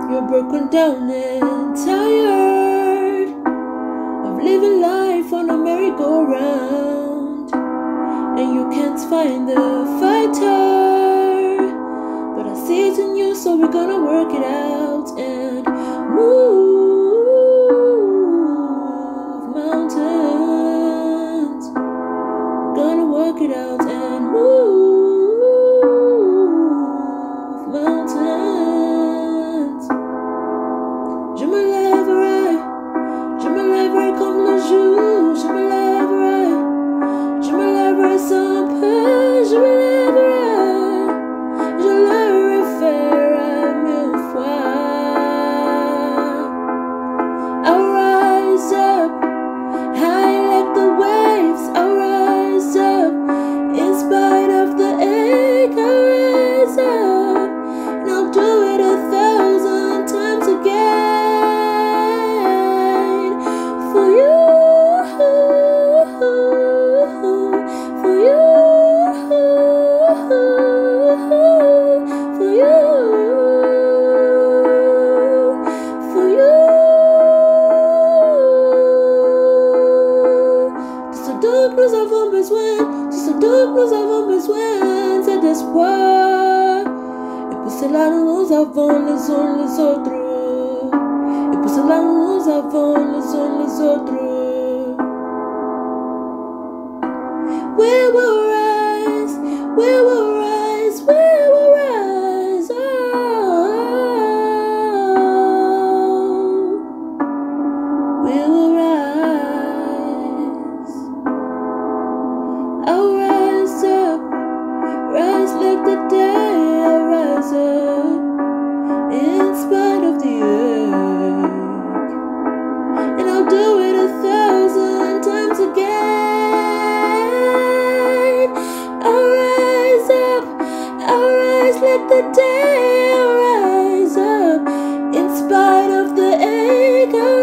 You're broken down and tired of living life on a merry-go-round, and you can't find the fighter, but I see it in you, so we're gonna work it out and move mountains. We're gonna work it out and move mountains. Je me lèverai comme le jour. Je me lèverai sans peur. Je me lèverai, je le referai mille fois. I'll rise up, high like the waves. I'll rise up, in spite of the ache. I'll rise up, and I'll do it 1,000 times again. For you, for you, for you, for you. Tout ce dont nous avons besoin, tout ce dont nous avons besoin, c'est d'espoir. Et pour cela nous avons les uns les autres. Et pour cela nous avons les uns les autres. We will rise, we will rise, we will rise. Oh, we will rise. I'll rise up, rise like the day. I'll rise up, in spite of the ache, and I'll do it 1,000 times again. I'll rise up, I'll rise like the day. I'll rise up, in spite of the ache. I'll